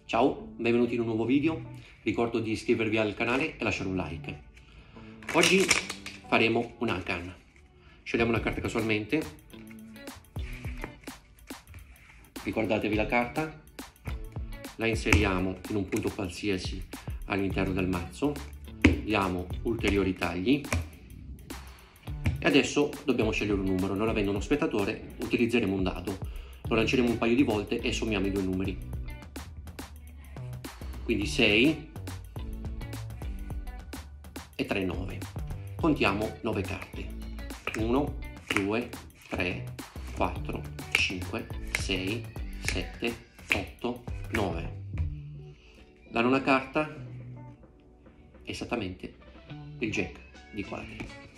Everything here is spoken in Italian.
Ciao, benvenuti in un nuovo video. Ricordo di iscrivervi al canale e lasciare un like. Oggi faremo un Akan. Scegliamo una carta casualmente. Ricordatevi la carta, la inseriamo in un punto qualsiasi all'interno del mazzo, diamo ulteriori tagli e adesso dobbiamo scegliere un numero. Non avendo uno spettatore utilizzeremo un dado, lo lanceremo un paio di volte e sommiamo i due numeri. Quindi 6 e 3, 9. Contiamo 9 carte. 1, 2, 3, 4, 5, 6, 7, 8, 9. La nona carta è esattamente il Jack di quadri.